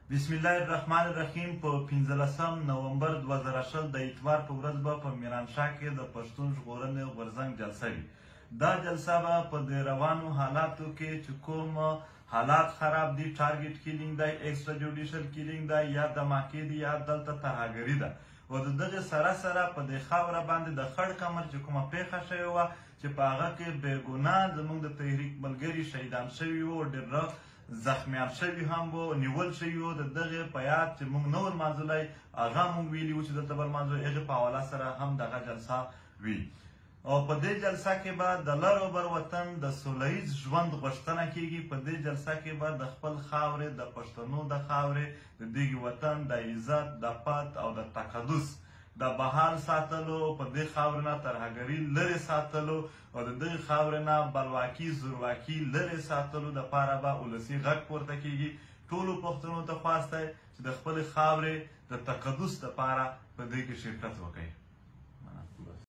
بسم الله الرحمن الرحیم. په 15 نومبر 2020 د اتوار په ورځ به په میرانشاه کې د پښتون ژغورنې غورځنګ جلسه وي. دا جلسه به په د روانو حالاتو کې چې کوم حالات خراب دي، ټارګټ کیلینګ دی، ایکسترا جوډیشل کیلینګ دی، یا دماکې دي، یا دلته ترهګري ده. او د دغه سره سره په دې خاوره باندې د خړ کمر چې کومه پیښه شوې وه چې په هغه کې بې ګناه زموږ د تحریک ملګري شهیدان شوي وو، ډېر زخمیان شوي هم وو، نیول شوي وو. د دغې په یاد چې موږ نه ورمانځلی، هغه موږ ویلي وو چې دلته به لمانځو. هغې په حواله سره هم دغه جلسه وي. او په دې جلسه کې به د لر او بر وطن د سوله ییز ژوند غوښتنه کیږي. په دې جلسه کې به د خپل خاورې، د پښتنو د خاورې، د دغې وطن د عزت، د پت او د تقدس د بحال ساتلو، په دې خاورې نه ترهګري لرې ساتلو او د دغې خاورې نه بلواکي زورواکي لرې ساتلو دپاره به ولسي غږ پورته کیږي. ټولو پښتنو ته خواست دی چې د خپلې خاورې د تقدس دپاره په دې کې شرکت وکړي.